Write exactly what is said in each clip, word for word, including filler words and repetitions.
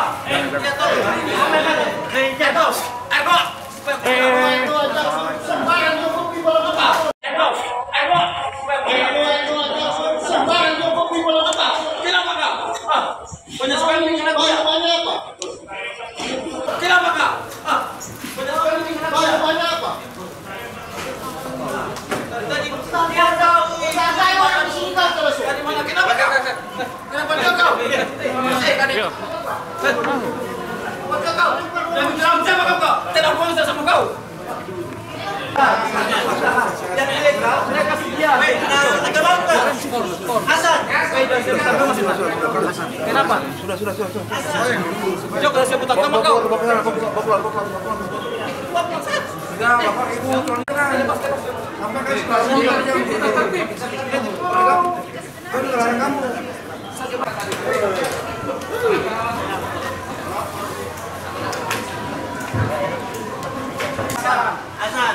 Kenapa? Sudah, sudah, sudah. Jok, saya putar sama kau. Bawa keluar, bawa keluar, bawa keluar. Sudah, Bapak Ibu, tolong. Sampai kan sekarang yang kamu. Hasan.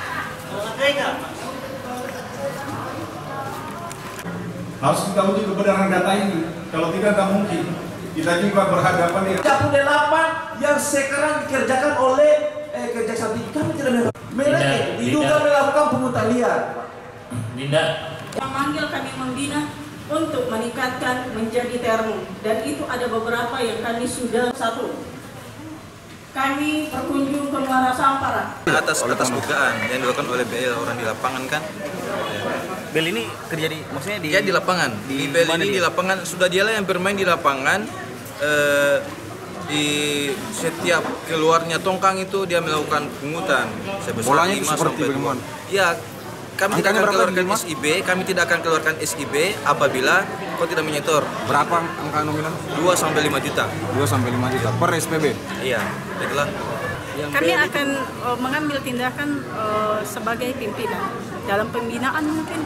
Harus kita uji kebenaran data ini. Kalau tidak, tak mungkin. Kita juga berhadapan dengan tiga puluh delapan yang sekarang dikerjakan oleh eh, Kejaksaan Tinggi. Kami tidak mereka diduga melakukan pungutan liar. Tidak. Memanggil kami membina untuk meningkatkan menjadi termo, dan itu ada beberapa yang kami sudah satu. Kami berkunjung ke Muara Sampara. Atas atas dugaan yang dilakukan oleh B L orang di lapangan kan. Bel ini kerja di, maksudnya di, dia di lapangan. Di, di Bel ini di lapangan sudah dialah yang bermain di lapangan. Eh, di setiap keluarnya tongkang itu dia melakukan pungutan sebesar lima sampai dua. Ya, kami tidak akan keluarkan S I B, kami tidak akan keluarkan S I B apabila kau tidak menyetor. berapa angka nominal? dua sampai lima juta. dua sampai lima juta per S P B. Iya, itulah. Kami akan uh, mengambil tindakan uh, sebagai pimpinan dalam pembinaan mungkin.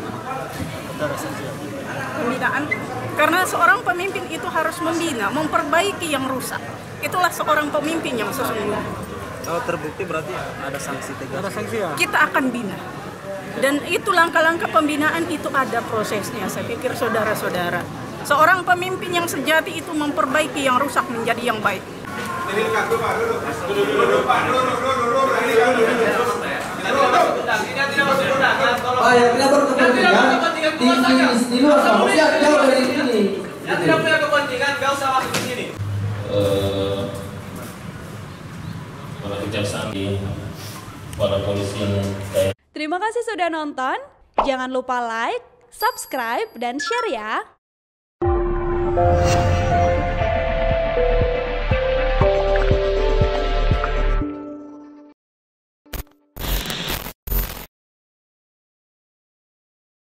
Pembinaan, karena seorang pemimpin itu harus membina, memperbaiki yang rusak. Itulah seorang pemimpin yang sesungguhnya. Kalau terbukti berarti ada sanksi tegas. Ada sanksi ya? Kita akan bina. Dan itu langkah-langkah pembinaan itu ada prosesnya, saya pikir saudara-saudara. Seorang pemimpin yang sejati itu memperbaiki yang rusak menjadi yang baik. Oh ya, tidak berkepentingan di, di, di luar kampusnya jauh dari sini. Yang tidak punya kepentingan gak usah masuk ke sini. Para kejaksaan di para polisi yang kayak. Terima kasih sudah nonton. Jangan lupa like, subscribe, dan share ya.